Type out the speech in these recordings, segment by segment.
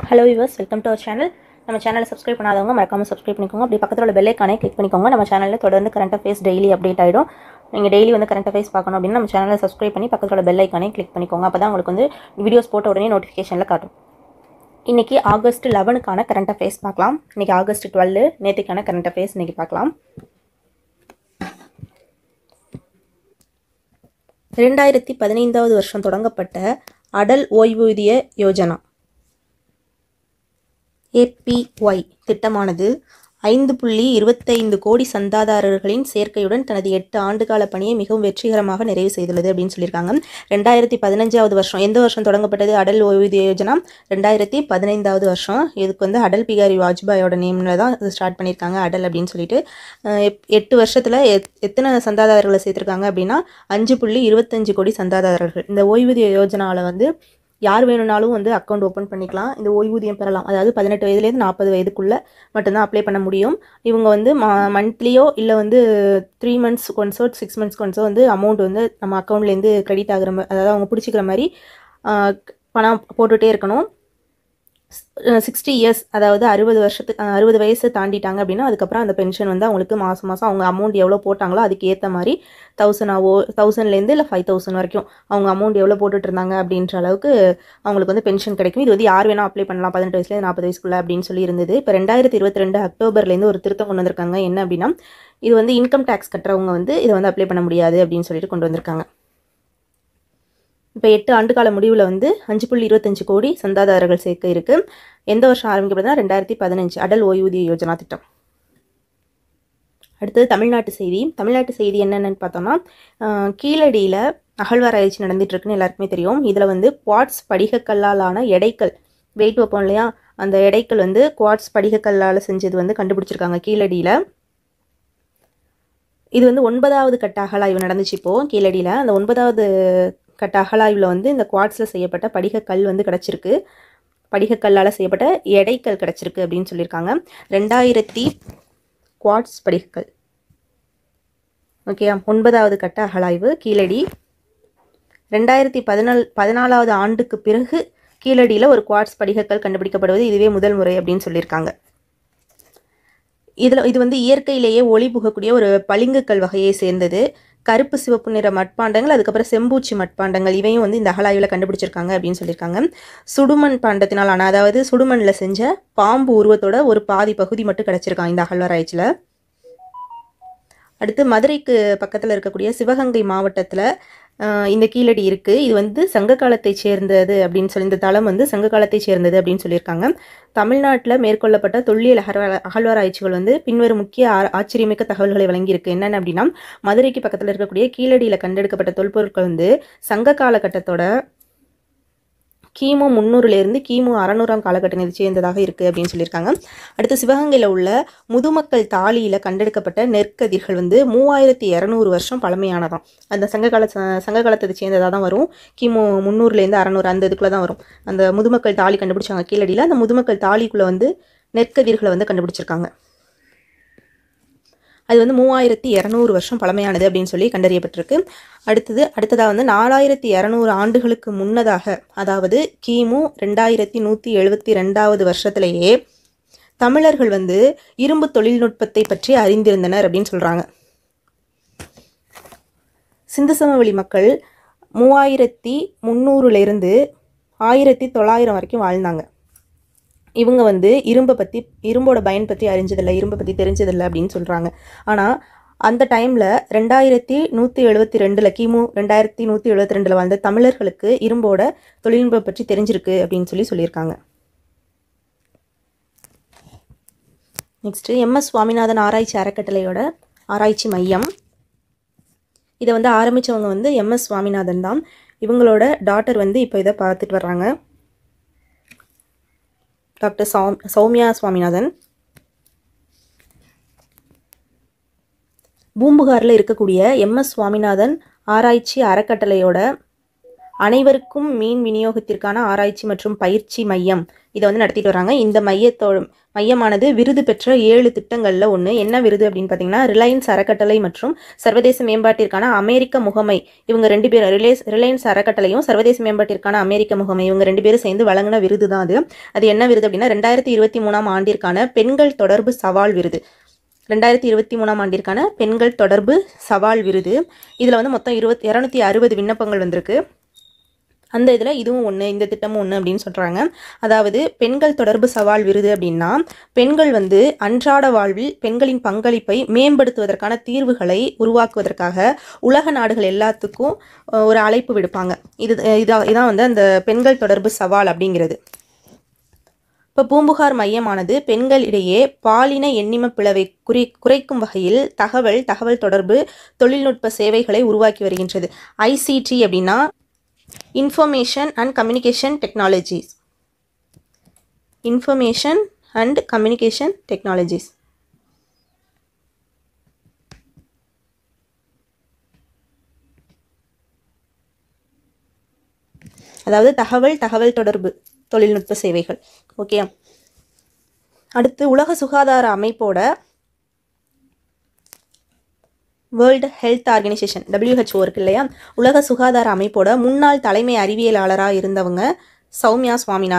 Hello viewers, welcome to our channel. நம்ம சேனலை subscribe பண்ணாதவங்க மறக்காம சப்ஸ்கிரைப் பண்ணிக்கோங்க. அப்படி பக்கத்துல உள்ள பெல் ஐகானை கிளிக் பண்ணிக்கோங்க. நம்ம சேனல்ல தொடர்ந்து கரண்ட் அஃபேர்ஸ் டெய்லி அப்டேட் ஆயிடும். நீங்க டெய்லி வந்து கரண்ட் அஃபேர்ஸ் பார்க்கணும் அப்படினா நம்ம சேனலை சப்ஸ்கிரைப் பண்ணி பக்கத்துல உள்ள பெல் ஐகானை கிளிக் பண்ணிக்கோங்க. அப்பதான் உங்களுக்கு வந்து வீடியோஸ் போட்ட உடனே நோட்டிஃபிகேஷன்ல காட்டும். இன்னைக்கு ஆகஸ்ட் 11க்கான கரண்ட் அஃபேர்ஸ் பார்க்கலாம். இன்னைக்கு ஆகஸ்ட் 12 நேத்துக்கான கரண்ட் அஃபேர்ஸ் இன்னைக்கு பார்க்கலாம். 2015வது வருஷம் தொடங்கப்பட்ட அடல் ஓய்வூதிய யோஜனா APY திட்டமானது 5.25 கோடி சந்தாதாரர்களின் சேர்க்கையுடன் தனது 8 ஆண்டுகால பணியை மிகவும் வெற்றிகரமாக நிறைவு செய்துள்ளது அப்படின்னு சொல்லியிருக்காங்க. 2015வது வருஷம் எந்த வருஷம் தொடங்கப்பட்டது அடல் ஓய்வூதிய யோஜனா? 2015வது வருஷம். இதுக்கு வந்து அடல் பிகாரி வாஜ்பாயோட நேம்ல தான் இது ஸ்டார்ட் பண்ணியிருக்காங்க அடல் அப்படின்னு சொல்லிட்டு. 8 வருஷத்துல எத்தனை சந்தாதாரர்களை சேர்த்திருக்காங்க அப்படின்னா 5.25 கோடி சந்தாதாரர்கள். இந்த ஓய்வூதிய யோஜனாவில் வந்து யார் வேணும்னாலும் வந்து அக்கௌண்ட் ஓப்பன் பண்ணிக்கலாம். இந்த ஓய்வூதியம் பெறலாம். அதாவது 18 வயதுலேருந்து 40 வயதுக்குள்ள மட்டும்தான் அப்ளை பண்ண முடியும். இவங்க வந்து மந்த்லியோ இல்லை வந்து 3 months ஒன்ஸோ 6 months ஒன்ஸோ வந்து அமௌண்ட் வந்து நம்ம அக்கௌண்ட்லேருந்து கிரெடிட் ஆகுற மாதிரி, அதாவது அவங்க பிடிச்சிக்கிற மாதிரி பணம் போட்டுகிட்டே இருக்கணும். 60 years, அதாவது 60 வயசு தாண்டிட்டாங்க அப்படின்னா அதுக்கப்புறம் அந்த பென்ஷன் வந்து அவங்களுக்கு மாதம் மாதம் அவங்க அமௌண்ட் எவ்வளோ போட்டாங்களோ அதுக்கு ஏற்ற மாதிரி 1000லேருந்து இல்லை 5000 வரைக்கும் அவங்க அமௌண்ட் எவ்வளோ போட்டுட்டு இருந்தாங்க அப்படின்ற அளவுக்கு அவங்களுக்கு வந்து பென்ஷன் கிடைக்கும். இது வந்து யார் வேணால் அப்ளை பண்ணலாம் 18 வயசுலேருந்து 40 வயசுக்குள்ள அப்படின்னு சொல்லி இருந்தது. இப்போ 2022 அக்டோபர்லேருந்து ஒரு திருத்தம் கொண்டு வந்திருக்காங்க. என்ன அப்படின்னா இது வந்து இன்கம் டேக்ஸ் கட்டுறவங்க வந்து இதை வந்து அப்ளை பண்ண முடியாது அப்படின்னு சொல்லிட்டு கொண்டு வந்திருக்காங்க. இப்போ 8 ஆண்டுகால முடிவில் வந்து 5.25 கோடி சந்தாதாரர்கள் சேர்க்க இருக்கு. எந்த வருஷம் ஆரம்பிக்கப்படுதுன்னா 2015 அடல் ஓய்வூதிய யோஜனா திட்டம். அடுத்தது தமிழ்நாட்டு செய்தி. தமிழ்நாட்டு செய்தி என்னென்னு பார்த்தோம்னா கீழடியில் அகழ்வாராய்ச்சி நடந்துட்டு இருக்குன்னு எல்லாருக்குமே தெரியும். இதில் வந்து குவாட்ஸ் படிகக்கல்லாலான எடைக்கல் வெயிட் வைப்போம் இல்லையா, அந்த எடைக்கல் வந்து குவாட்ஸ் படிகக்கல்லால் செஞ்சது வந்து கண்டுபிடிச்சிருக்காங்க கீழடியில். இது வந்து 9வது கட்ட அகழாய்வு நடந்துச்சு இப்போது கீழடியில். அந்த 9வது கட்ட அகழாய்வில் வந்து இந்த குவாட்ஸில் செய்யப்பட்ட படிகக்கல் வந்து கிடச்சிருக்கு. படிகக்கல்லால் செய்யப்பட்ட எடைக்கல் கிடச்சிருக்கு அப்படின்னு சொல்லியிருக்காங்க. 2000 குவாட்ஸ் படிகக்கல். ஓகே, 9வது கட்ட அகழாய்வு கீழடி. 2014வது ஆண்டுக்கு பிறகு கீழடியில் ஒரு குவாட்ஸ் படிகக்கல் கண்டுபிடிக்கப்படுவது இதுவே முதல் முறை அப்படின்னு சொல்லியிருக்காங்க. இது வந்து இயற்கையிலேயே ஒளி புகக்கூடிய ஒரு பளிங்குக்கல் வகையை சேர்ந்தது. கருப்பு சிவப்பு நிற மட்பாண்டங்கள், அதுக்கப்புறம் செம்பூச்சி மட்பாண்டங்கள் இவையும் வந்து இந்த அகழாய்வில் கண்டுபிடிச்சிருக்காங்க அப்படின்னு சொல்லியிருக்காங்க. சுடுமண் பாண்டத்தினால் ஆன, அதாவது சுடுமண்ணில் செஞ்ச பாம்பு உருவத்தோட ஒரு பாதி பகுதி மட்டும் கிடச்சிருக்காங்க இந்த அகழ்வாராய்ச்சியில். அடுத்து மதுரைக்கு பக்கத்தில் இருக்கக்கூடிய சிவகங்கை மாவட்டத்தில் இந்த கீழடி இருக்குது. இது வந்து சங்க காலத்தை சேர்ந்தது அப்படின்னு சொல்லி, இந்த தளம் வந்து சங்க காலத்தை சேர்ந்தது அப்படின்னு சொல்லியிருக்காங்க. தமிழ்நாட்டில் மேற்கொள்ளப்பட்ட தொல்லியல் அகழ்வாராய்ச்சிகள் வந்து பின்வரும் முக்கிய ஆச்சரியமிக்க தகவல்களை வழங்கியிருக்கு. என்னென்ன அப்படின்னா மதுரைக்கு பக்கத்தில் இருக்கக்கூடிய கீழடியில் கண்டெடுக்கப்பட்ட தொல்பொருட்கள் வந்து சங்க காலகட்டத்தோட கிமு 300லேருந்து கிமு 600ஆம் காலகட்டத்தை சேர்ந்ததாக இருக்குது அப்படின்னு சொல்லியிருக்காங்க. அடுத்து சிவகங்கையில் உள்ள முதுமக்கள் தாலியில் கண்டெடுக்கப்பட்ட நெற்கதிர்கள் வந்து 3200 வருஷம் பழமையானதாம். அந்த சங்க காலத்தை சேர்ந்ததாக தான் வரும். கிமு 300லேருந்து 600 அந்த இதுக்குள்ளே தான் வரும். அந்த முதுமக்கள் தாலி கண்டுபிடிச்சாங்க கீழடியில். அந்த முதுமக்கள் தாலிக்குள்ளே வந்து நெற்கதிர்களை வந்து கண்டுபிடிச்சிருக்காங்க. அது வந்து 3200 வருஷம் பழமையானது அப்படின்னு சொல்லி கண்டறியப்பட்டிருக்கு. அடுத்ததாக வந்து 4200 ஆண்டுகளுக்கு முன்னதாக, அதாவது கிமு 2172வது வருஷத்திலேயே தமிழர்கள் வந்து இரும்பு தொழில்நுட்பத்தை பற்றி அறிந்திருந்தனர் அப்படின்னு சொல்கிறாங்க. சிந்து சமவெளி மக்கள் 3300லேருந்து 1900 வரைக்கும் வாழ்ந்தாங்க. இவங்க வந்து இரும்போட பயன் பற்றி அறிஞ்சதில்லை, இரும்பை பற்றி தெரிஞ்சதில்லை அப்படின்னு சொல்கிறாங்க. ஆனால் அந்த டைமில் 2172 கிமு 2172 வாழ்ந்த தமிழர்களுக்கு இரும்போட தொழில்நுட்பம் பற்றி தெரிஞ்சிருக்கு அப்படின்னு சொல்லியிருக்காங்க. நெக்ஸ்ட்டு MS சுவாமிநாதன் ஆராய்ச்சி அறக்கட்டளையோட ஆராய்ச்சி மையம். இதை வந்து ஆரம்பித்தவங்க வந்து MS சுவாமிநாதன் தான். இவங்களோட டாட்டர் வந்து இப்போ இதை பார்த்துட்டு வர்றாங்க, டாக்டர் சௌமியா சுவாமிநாதன். பூம்புகாரில் இருக்கக்கூடிய MS சுவாமிநாதன் ஆராய்ச்சி அறக்கட்டளையோட அனைவருக்கும் மீன் விநியோகத்திற்கான ஆராய்ச்சி மற்றும் பயிற்சி மையம் இதை வந்து நடத்திட்டு வராங்க. இந்த மையமானது விருது பெற்ற 7 திட்டங்களில் ஒன்று. என்ன விருது அப்படின்னு பார்த்தீங்கன்னா, ரிலையன்ஸ் அறக்கட்டளை மற்றும் சர்வதேச மேம்பாட்டிற்கான அமெரிக்க முகமை, இவங்க 2 பேரும் ரிலையன்ஸ் அறக்கட்டளையும் சர்வதேச மேம்பாட்டிற்கான அமெரிக்க முகமை, இவங்க 2 பேரும் சேர்ந்து வழங்கின விருது தான் அது. அது என்ன விருது அப்படின்னா, 2023ஆம் ஆண்டிற்கான பெண்கள் தொடர்பு சவால் விருது. 2023ஆம் ஆண்டிற்கான பெண்கள் தொடர்பு சவால் விருது. இதில் வந்து மொத்தம் 260 விண்ணப்பங்கள் வந்திருக்கு. அந்த இதில் இதுவும் ஒன்று, இந்த திட்டமும் ஒன்று அப்படின்னு சொல்கிறாங்க. அதாவது பெண்கள் தொடர்பு சவால் விருது அப்படின்னா, பெண்கள் வந்து அன்றாட வாழ்வில் பெண்களின் பங்களிப்பை மேம்படுத்துவதற்கான தீர்வுகளை உருவாக்குவதற்காக உலக நாடுகள் எல்லாத்துக்கும் ஒரு அழைப்பு விடுப்பாங்க. இதான் வந்து அந்த பெண்கள் தொடர்பு சவால் அப்படிங்கிறது. இப்போ பூம்புகார் மையமானது பெண்களிடையே பாலின எண்ணிம பிளவை குறைக்கும் வகையில் தகவல் தொடர்பு தொழில்நுட்ப சேவைகளை உருவாக்கி வருகின்றது. ஐசிடி அப்படின்னா information and communication technologies. Information and communication technologies. அதாவது தகவல் தொடர்பு தொழில்நுட்ப சேவைகள். ஓகே. அடுத்து உலக சுகாதார அமைப்போட வேர்ல்டு ஹெல்த் ஆர்கனைசேஷன் WHO இருக்கு இல்லையா, உலக சுகாதார அமைப்போட முன்னாள் தலைமை அறிவியலாளராக இருந்தவங்க சௌமியா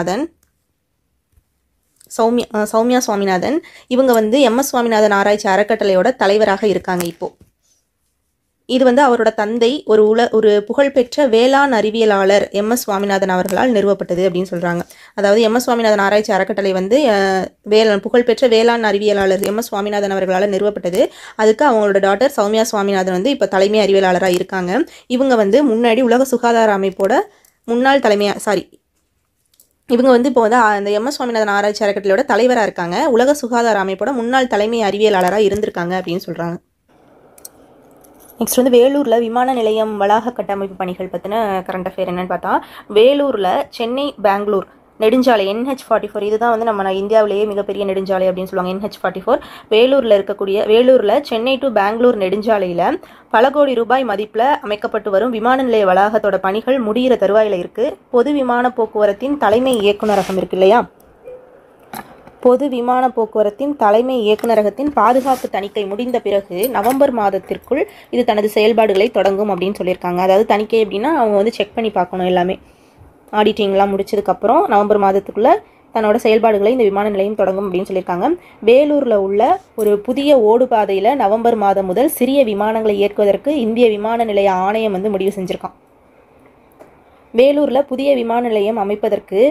சுவாமிநாதன். இவங்க வந்து MS சுவாமிநாதன் ஆராய்ச்சி அறக்கட்டளையோட தலைவராக இருக்காங்க இப்போ. இது வந்து அவரோட தந்தை ஒரு புகழ்பெற்ற வேளாண் அறிவியலாளர் MS சுவாமிநாதன் அவர்களால் நிறுவப்பட்டது அப்படின்னு சொல்கிறாங்க. அதாவது MS சுவாமிநாதன் ஆராய்ச்சி அறக்கட்டளை வந்து புகழ்பெற்ற வேளாண் அறிவியலாளர் MS சுவாமிநாதன் அவர்களால் நிறுவப்பட்டது. அதுக்கு அவங்களோட டாட்டர் சௌமியா சுவாமிநாதன் வந்து இப்போ தலைமை அறிவியலாளராக இருக்காங்க. இவங்க வந்து முன்னாடி உலக சுகாதார அமைப்போட முன்னாள் இவங்க வந்து இப்போ வந்து அந்த MS சுவாமிநாதன் ஆராய்ச்சி அறக்கட்டளையோட தலைவராக இருக்காங்க. உலக சுகாதார அமைப்போட முன்னாள் தலைமை அறிவியலாளராக இருந்திருக்காங்க அப்படின்னு சொல்கிறாங்க. நெக்ஸ்ட் வந்து வேலூரில் விமான நிலையம் வளாக கட்டமைப்பு பணிகள் பற்றின கரண்ட் அஃபேர் என்னென்னு பார்த்தா, வேலூரில் சென்னை பெங்களூர் நெடுஞ்சாலை NH44, இதுதான் வந்து நம்ம இந்தியாவிலேயே மிகப்பெரிய நெடுஞ்சாலை அப்படின்னு சொல்லுவாங்க. NH44 வேலூரில் சென்னை டு பெங்களூர் நெடுஞ்சாலையில் பல கோடி ரூபாய் மதிப்பில் அமைக்கப்பட்டு வரும் விமான நிலைய வளாகத்தோட பணிகள் முடிகிற தருவாயில் இருக்குது. பொது விமான போக்குவரத்தின் தலைமை இயக்குநரகம் இருக்கு இல்லையா, பொது விமான போக்குவரத்தின் தலைமை இயக்குநரகத்தின் பாதுகாப்பு தணிக்கை முடிந்த பிறகு நவம்பர் மாதத்திற்குள் இது தனது செயல்பாடுகளை தொடங்கும் அப்படின்னு சொல்லியிருக்காங்க. அதாவது தணிக்கை அப்படின்னா அவங்க வந்து செக் பண்ணி பார்க்கணும், எல்லாமே ஆடிட்டிங்லாம் முடிச்சதுக்கப்புறம் நவம்பர் மாதத்துக்குள்ளே தன்னோட செயல்பாடுகளை இந்த விமான நிலையம் தொடங்கும் அப்படின்னு சொல்லியிருக்காங்க. வேலூரில் உள்ள ஒரு புதிய ஓடுபாதையில் நவம்பர் மாதம் முதல் சிறிய விமானங்களை இயக்குவதற்கு இந்திய விமான நிலைய ஆணையம் வந்து முடிவு செஞ்சுருக்கான். வேலூரில் புதிய விமான நிலையம் அமைப்பதற்கு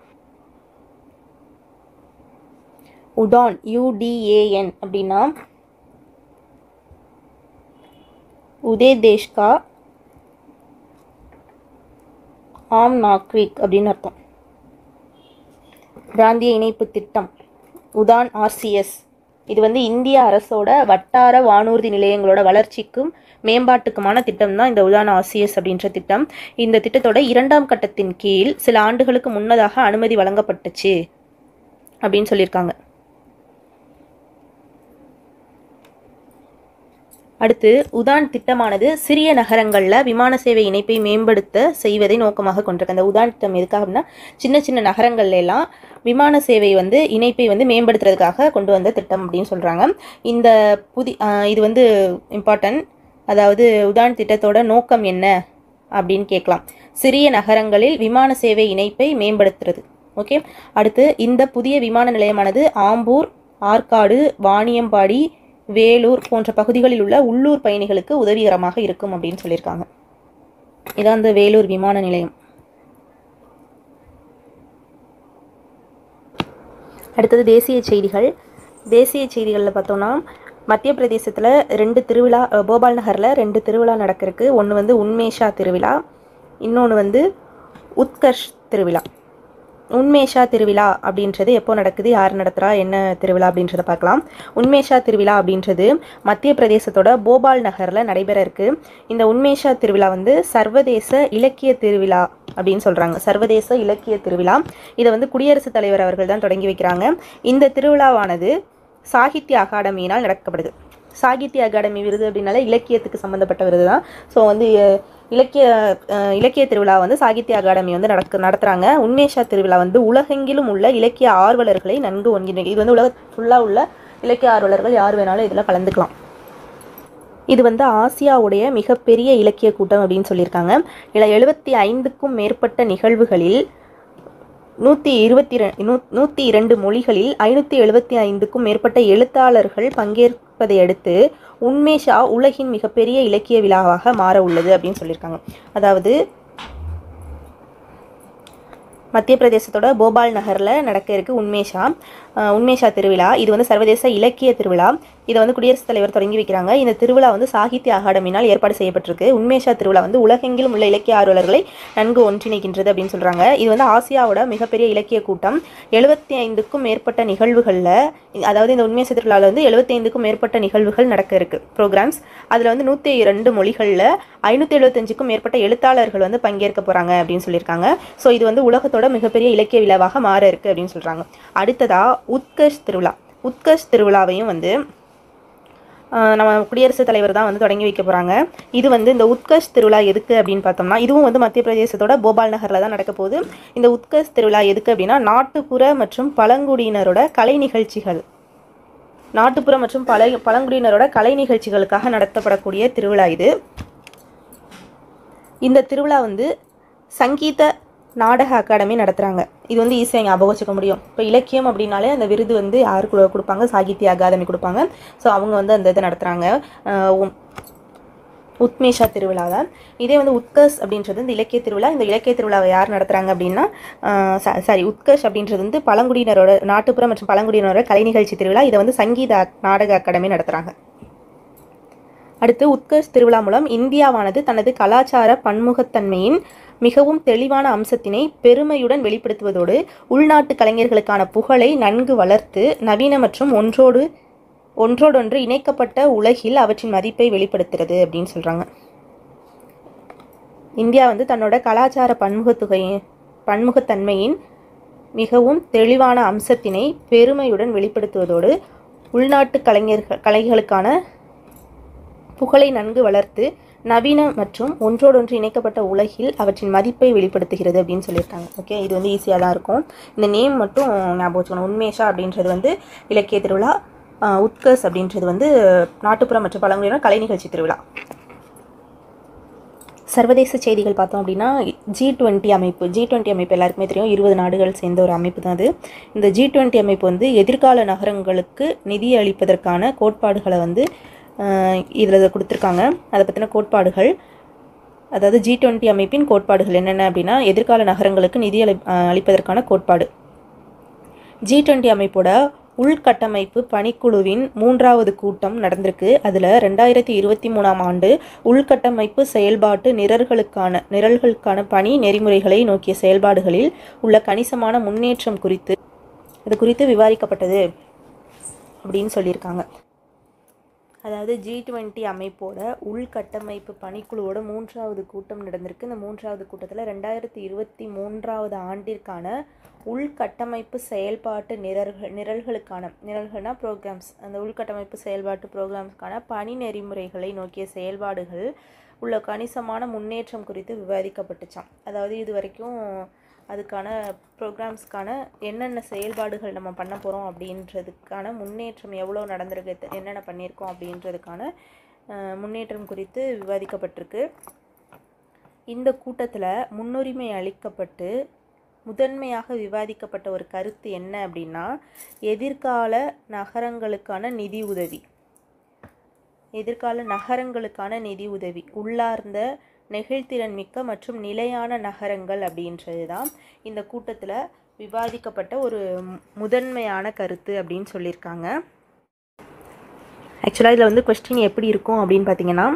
UDAN அப்படின்னா உதே தேஷ்கா ஆம் நாக்ரிக் அப்படின்னு அர்த்தம். பிராந்திய இணைப்பு திட்டம் UDAN RCS. இது வந்து இந்திய அரசோட வட்டார வானூர்தி நிலையங்களோட வளர்ச்சிக்கும் மேம்பாட்டுக்குமான திட்டம் தான் இந்த UDAN RCS அப்படின்ற திட்டம். இந்த திட்டத்தோட 2ஆம் கட்டத்தின் கீழ் சில ஆண்டுகளுக்கு முன்னதாக அனுமதி வழங்கப்பட்டுச்சு அப்படின்னு சொல்லியிருக்காங்க. அடுத்து UDAN திட்டமானது சிறிய நகரங்களில் விமான சேவை இணைப்பை மேம்படுத்த செய்வதை நோக்கமாக கொண்டிருக்கு. அந்த UDAN திட்டம் எதுக்காக அப்படின்னா, சின்ன சின்ன நகரங்கள்ல எல்லாம் விமான சேவை வந்து இணைப்பை வந்து மேம்படுத்துறதுக்காக கொண்டு வந்த திட்டம் அப்படின்னு சொல்கிறாங்க. இந்த இது வந்து இம்பார்ட்டன்ட். அதாவது UDAN திட்டத்தோட நோக்கம் என்ன அப்படின்னு கேட்கலாம். சிறிய நகரங்களில் விமான சேவை இணைப்பை மேம்படுத்துறது. ஓகே. அடுத்து இந்த புதிய விமான நிலையமானது ஆம்பூர், ஆற்காடு, வாணியம்பாடி, வேலூர் போன்ற பகுதிகளில் உள்ள உள்ளூர் பயணிகளுக்கு உதவிகரமாக இருக்கும் அப்படின்னு சொல்லியிருக்காங்க. இதான் அந்த வேலூர் விமான நிலையம். அடுத்தது தேசிய செய்திகளில் பார்த்தோம்னா, மத்திய பிரதேசத்தில் 2 திருவிழா, போபால் நகரில் 2 திருவிழா நடக்கிறதுக்கு. ஒன்று வந்து உன்மேஷா திருவிழா, இன்னொன்று வந்து உத்கர்ஷ் திருவிழா. உன்மேஷா திருவிழா அப்படின்றது எப்போ நடக்குது, யார் நடத்துகிறா, என்ன திருவிழா அப்படின்றத பார்க்கலாம். உன்மேஷா திருவிழா அப்படின்றது மத்திய பிரதேசத்தோட போபால் நகரில் நடைபெற இருக்கு. இந்த உன்மேஷா திருவிழா வந்து சர்வதேச இலக்கிய திருவிழா அப்படின்னு சொல்கிறாங்க. சர்வதேச இலக்கிய திருவிழா. இதை வந்து குடியரசுத் தலைவர் அவர்கள் தான் தொடங்கி வைக்கிறாங்க. இந்த திருவிழாவானது சாகித்ய அகாடமியினால் நடக்கப்படுது. சாகித்ய அகாடமி விருது அப்படின்னால இலக்கியத்துக்கு சம்மந்தப்பட்ட விருது தான். ஸோ வந்து இலக்கிய திருவிழா வந்து சாகித்ய அகாடமி வந்து நடத்துகிறாங்க. உன்மேஷா திருவிழா வந்து உலகெங்கிலும் உள்ள இலக்கிய ஆர்வலர்களை நன்கு ஒன்றிணைக்கும். இது வந்து உலக ஃபுல்லாக உள்ள இலக்கிய ஆர்வலர்கள் யார் வேணாலும் இதில் கலந்துக்கலாம். இது வந்து ஆசியாவுடைய மிகப்பெரிய இலக்கிய கூட்டம் அப்படின்னு சொல்லியிருக்காங்க. இதில் 75க்கும் மேற்பட்ட நிகழ்வுகளில் 122 மொழிகளில் 575க்கும் மேற்பட்ட எழுத்தாளர்கள் பங்கேற்பதை அடுத்து உன்மேஷா உலகின் மிகப்பெரிய இலக்கிய விழாவாக மாற உள்ளது அப்படின்னு சொல்லியிருக்காங்க. அதாவது மத்திய பிரதேசத்தோட போபால் நகரில் நடக்க இருக்கு உன்மேஷா திருவிழா. இது வந்து சர்வதேச இலக்கிய திருவிழா. இதை வந்து குடியரசுத் தலைவர் தொடங்கி வைக்கிறாங்க. இந்த திருவிழா வந்து சாகித்ய அகாடமினால் ஏற்பாடு செய்யப்பட்டிருக்கு. உன்மேஷா திருவிழா வந்து உலகெங்கிலும் உள்ள இலக்கிய ஆர்வலர்களை நன்கு ஒன்றிணைக்கின்றது அப்படின்னு சொல்கிறாங்க. இது வந்து ஆசியாவோட மிகப்பெரிய இலக்கிய கூட்டம். 75க்கும் மேற்பட்ட நிகழ்வுகளில், அதாவது இந்த உன்மேஷா திருவிழாவில் வந்து 75க்கும் மேற்பட்ட நிகழ்வுகள் நடக்க இருக்கு ப்ரோக்ராம்ஸ். அதில் வந்து 102 மொழிகளில் 575க்கும் மேற்பட்ட எழுத்தாளர்கள் வந்து பங்கேற்க போகிறாங்க அப்படின்னு சொல்லியிருக்காங்க. ஸோ இது வந்து உலகத்தோட மிகப்பெரிய இலக்கிய விழாவாக மாற இருக்கு அப்படின்னு சொல்கிறாங்க. அடுத்ததா உத்கர்ஷ் திருவிழாவையும் வந்து நம்ம குடியரசுத் தலைவர் தான் வந்து தொடங்கி வைக்க போகிறாங்க. இது வந்து இந்த உத்கர்ஷ் திருவிழா எதுக்கு அப்படின்னு பார்த்தோம்னா, இதுவும் வந்து மத்திய பிரதேசத்தோட போபால் நகரில் தான் நடக்க போகுது. இந்த உத்கர்ஷ் திருவிழா எதுக்கு அப்படின்னா, நாட்டுப்புற மற்றும் பழங்குடியினரோட கலை நிகழ்ச்சிகளுக்காக நடத்தப்படக்கூடிய திருவிழா இது. இந்த திருவிழா வந்து சங்கீத நாடக அகாடமி நடத்துகிறாங்க. இது வந்து ஈஸியாக ஞாபகம் வச்சுக்க முடியும். இப்போ இலக்கியம் அப்படின்னாலே அந்த விருது வந்து யார் கொடுப்பாங்க? சாகித்ய அகாதமி கொடுப்பாங்க. ஸோ அவங்க வந்து அந்த இதை நடத்துகிறாங்க உன்மேஷா திருவிழாவை. இதே வந்து உத்கர்ஷ் அப்படின்றது இந்த இலக்கிய திருவிழா. இந்த இலக்கிய திருவிழாவை யார் நடத்துகிறாங்க அப்படின்னா, உத்கர்ஷ் அப்படின்றது வந்து நாட்டுப்புற மற்றும் பழங்குடியினரோட கலை நிகழ்ச்சி திருவிழா. இதை வந்து சங்கீத நாடக அகாடமி நடத்துகிறாங்க. அடுத்து உத்கர்ஷ் திருவிழா மூலம் இந்தியாவானது தனது கலாச்சார பன்முகத்தன்மையின் மிகவும் தெளிவான அம்சத்தினை பெருமையுடன் வெளிப்படுத்துவதோடு உள்நாட்டு கலைஞர்களுக்கான புகழை நன்கு வளர்த்து நவீன மற்றும் ஒன்றோடொன்று இணைக்கப்பட்ட உலகில் அவற்றின் மதிப்பை வெளிப்படுத்துகிறது அப்படின்னு சொல்கிறாங்க. இந்தியா வந்து தன்னோட கலாச்சார பன்முகத்தன்மையின் மிகவும் தெளிவான அம்சத்தினை பெருமையுடன் வெளிப்படுத்துவதோடு உள்நாட்டு கலைஞர்களுக்கான புகழை நன்கு வளர்த்து நவீன மற்றும் ஒன்றோடொன்று இணைக்கப்பட்ட உலகில் அவற்றின் மதிப்பை வெளிப்படுத்துகிறது அப்படின்னு சொல்லியிருக்காங்க. ஓகே, இது வந்து ஈஸியாக தான் இருக்கும். இந்த நேம் மட்டும் ஞாபகம் வச்சுக்கணும். உன்மேஷா அப்படின்றது வந்து இலக்கிய திருவிழா, உத்கர்ஷ் அப்படின்றது வந்து நாட்டுப்புற மற்றும் பழங்குடியினர் கலை நிகழ்ச்சி திருவிழா. சர்வதேச செய்திகள் பார்த்தோம் அப்படின்னா, G20 அமைப்பு எல்லாருக்குமே தெரியும். 20 நாடுகள் சேர்ந்த ஒரு அமைப்பு தான் அது. இந்த G20 அமைப்பு வந்து எதிர்கால நகரங்களுக்கு நிதி அளிப்பதற்கான கோட்பாடுகளை வந்து இதில் கொடுத்துருக்காங்க. அதை பற்றின கோட்பாடுகள், அதாவது G20 அமைப்பின் கோட்பாடுகள் என்னென்ன அப்படின்னா, எதிர்கால நகரங்களுக்கு நிதி அளிப்பதற்கான கோட்பாடு. G20 அமைப்போட உள்கட்டமைப்பு பணிக்குழுவின் 3வது கூட்டம் நடந்திருக்கு. அதில் 2023ஆம் ஆண்டு உள்கட்டமைப்பு செயல்பாட்டு நிரல்களுக்கான பணி நெறிமுறைகளை நோக்கிய செயல்பாடுகளில் உள்ள கணிசமான முன்னேற்றம் குறித்து விவாதிக்கப்பட்டது அப்படின்னு சொல்லியிருக்காங்க. அதாவது G20 அமைப்போட உள்கட்டமைப்பு பணிக்குழுவோட 3வது கூட்டம் நடந்திருக்கு. இந்த 3வது கூட்டத்தில் 2023ஆவது ஆண்டிற்கான உள்கட்டமைப்பு செயல்பாட்டு நிரல்கள்னா ப்ரோக்ராம்ஸ், அந்த உள்கட்டமைப்பு செயல்பாட்டு ப்ரோக்ராம்ஸ்க்கான பணி நெறிமுறைகளை நோக்கிய செயல்பாடுகள் உள்ள கணிசமான முன்னேற்றம் குறித்து விவாதிக்கப்பட்டுச்சான். அதாவது இது வரைக்கும் அதுக்கான ப்ரோக்ராம்ஸ்க்கான என்னென்ன செயல்பாடுகள் நம்ம பண்ண போகிறோம் அப்படின்றதுக்கான முன்னேற்றம் எவ்வளோ நடந்திருக்கு, என்னென்ன பண்ணியிருக்கோம் அப்படின்றதுக்கான முன்னேற்றம் குறித்து விவாதிக்கப்பட்டிருக்கு. இந்த கூட்டத்தில் முன்னுரிமை அளிக்கப்பட்டு முதன்மையாக விவாதிக்கப்பட்ட ஒரு கருத்து என்ன அப்படின்னா, எதிர்கால நகரங்களுக்கான நிதி உதவி, உள்ளார்ந்த நெகிழ்திறன் மிக்க மற்றும் நிலையான நகரங்கள் அப்படின்றது தான் இந்த கூட்டத்தில் விவாதிக்கப்பட்ட ஒரு முதன்மையான கருத்து அப்படின்னு சொல்லியிருக்காங்க. ஆக்சுவலாக இதில் வந்து கொஸ்டின் எப்படி இருக்கும் அப்படின்னு பார்த்தீங்கன்னா,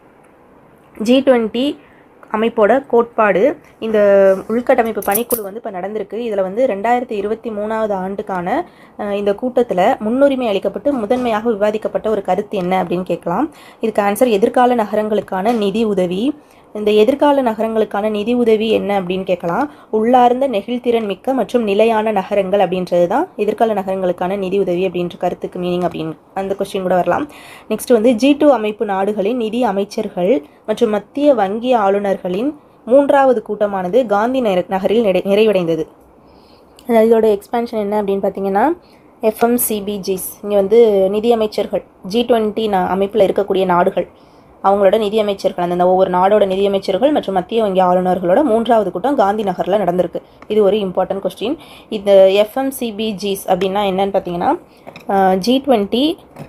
G20 அமைப்போட கோட்பாடு, இந்த உள்கட்டமைப்பு பணிக்குழு வந்து இப்போ நடந்திருக்கு. இதில் வந்து 2023ஆவது ஆண்டுக்கான இந்த கூட்டத்தில் முன்னுரிமை அளிக்கப்பட்டு முதன்மையாக விவாதிக்கப்பட்ட ஒரு கருத்து என்ன அப்படின்னு கேட்கலாம். இதுக்கு ஆன்சர் எதிர்கால நகரங்களுக்கான நிதி உதவி. இந்த எதிர்கால நகரங்களுக்கான நிதி உதவி என்ன அப்படின்னு கேட்கலாம். உள்ளார்ந்த நெகிழ்திறன் மிக்க மற்றும் நிலையான நகரங்கள் அப்படின்றது தான் எதிர்கால நகரங்களுக்கான நிதி உதவி அப்படின்ற கருத்துக்கு மீனிங் அப்படின்னு அந்த கொஸ்டின் கூட வரலாம். நெக்ஸ்ட் வந்து G2 அமைப்பு நாடுகளின் நிதி அமைச்சர்கள் மற்றும் மத்திய வங்கி ஆளுநர்களின் 3வது கூட்டமானது காந்தி நகரில் நிறைவடைந்தது. இதோட எக்ஸ்பான்ஷன் என்ன அப்படின்னு பார்த்தீங்கன்னா FMCBGs, இங்கே வந்து நிதியமைச்சர்கள் G20 அமைப்பில் இருக்கக்கூடிய நாடுகள் அவங்களோட நிதியமைச்சர்கள் அந்தந்த ஒவ்வொரு நாடோட நிதியமைச்சர்கள் மற்றும் மத்திய வங்கி ஆளுநர்களோட 3வது கூட்டம் காந்தி நகரில் நடந்திருக்கு. இது ஒரு இம்பார்ட்டன்ட் கொஸ்டின். இந்த FMCBGs அப்படின்னா என்னன்னு பார்த்தீங்கன்னா G20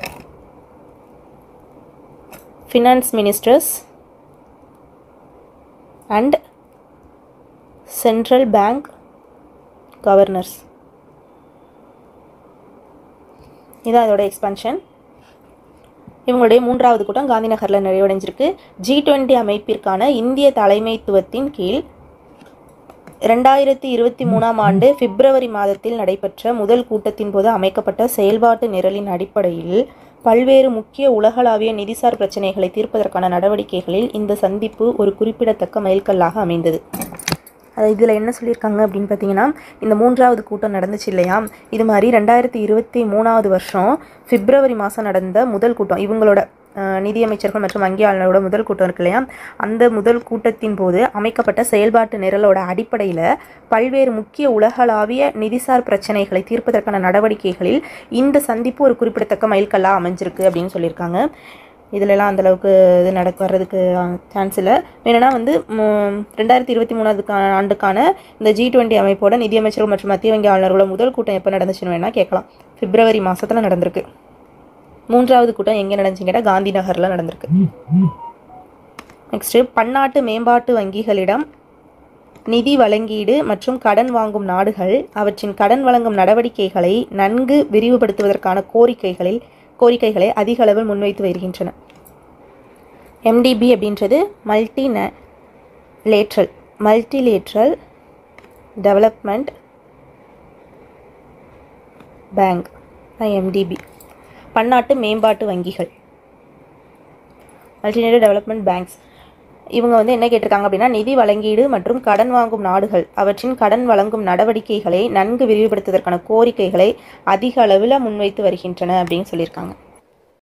finance ministers and central bank governors. இதான் இதோட எக்ஸ்பான்ஷன். இவங்களுடைய 3வது கூட்டம் காந்தி நகரில் நிறைவடைஞ்சிருக்கு. G20 அமைப்பிற்கான இந்திய தலைமைத்துவத்தின் கீழ் 2023ஆம் ஆண்டு பிப்ரவரி மாதத்தில் நடைபெற்ற முதல் கூட்டத்தின் போது அமைக்கப்பட்ட செயல்பாட்டு நிரலின் அடிப்படையில் பல்வேறு முக்கிய உலகளாவிய நிதிசார் பிரச்சினைகளை தீர்ப்பதற்கான நடவடிக்கைகளில் இந்த சந்திப்பு ஒரு குறிப்பிடத்தக்க மைல்கல்லாக அமைந்தது. இதில் என்ன சொல்லியிருக்காங்க அப்படின்னு பார்த்தீங்கன்னா, இந்த 3வது கூட்டம் நடந்துச்சு இல்லையா, இது மாதிரி 2023ஆவது வருஷம் பிப்ரவரி மாதம் நடந்த முதல் கூட்டம், இவங்களோட நிதியமைச்சர்கள் மற்றும் வங்கி ஆளுநரோட முதல் கூட்டம் இருக்கு இல்லையா, அந்த முதல் கூட்டத்தின் போது அமைக்கப்பட்ட செயல்பாட்டு நிரலோட அடிப்படையில் பல்வேறு முக்கிய உலகளாவிய நிதிசார் பிரச்சனைகளை தீர்ப்பதற்கான நடவடிக்கைகளில் இந்த சந்திப்பு ஒரு குறிப்பிடத்தக்க மைல்கல்லாக அமைஞ்சிருக்கு அப்படின்னு சொல்லியிருக்காங்க. இதிலெல்லாம் அந்தளவுக்கு இது வர்றதுக்கு சான்ஸ் இல்லை. வேணும்னா வந்து 2023ஆவது ஆண்டுக்கான இந்த G20 அமைப்போட நிதியமைச்சர்கள் மற்றும் மத்திய வங்கி ஆளுநர்களோட முதல் கூட்டம் எப்போ நடந்துச்சுன்னு வேணால் கேட்கலாம். பிப்ரவரி மாதத்தில் நடந்திருக்கு. 3வது கூட்டம் எங்கே நடந்துச்சுன்னு கேட்டால் காந்தி நகரில் நடந்திருக்கு. நெக்ஸ்ட்டு, பன்னாட்டு மேம்பாட்டு வங்கிகளிடம் நிதி வழங்கீடு மற்றும் கடன் வாங்கும் நாடுகள் அவற்றின் கடன் வழங்கும் நடவடிக்கைகளை நன்கு விரிவுபடுத்துவதற்கான கோரிக்கைகளை அதிக அளவில் முன்வைத்து வருகின்றன. MDB அப்படின்றது மல்டிலேட்ரல் டெவலப்மெண்ட் பேங்க், MDB பன்னாட்டு மேம்பாட்டு வங்கிகள், மல்டிலேட்ரல் டெவலப்மெண்ட் பேங்க்ஸ். இவங்க வந்து என்ன கேட்டிருக்காங்க அப்படின்னா, நிதி வழங்கீடு மற்றும் கடன் வாங்கும் நாடுகள் அவற்றின் கடன் வழங்கும் நடவடிக்கைகளை நன்கு விரிவுபடுத்துவதற்கான கோரிக்கைகளை அதிக அளவில் முன்வைத்து வருகின்றன அப்படின்னு சொல்லியிருக்காங்க.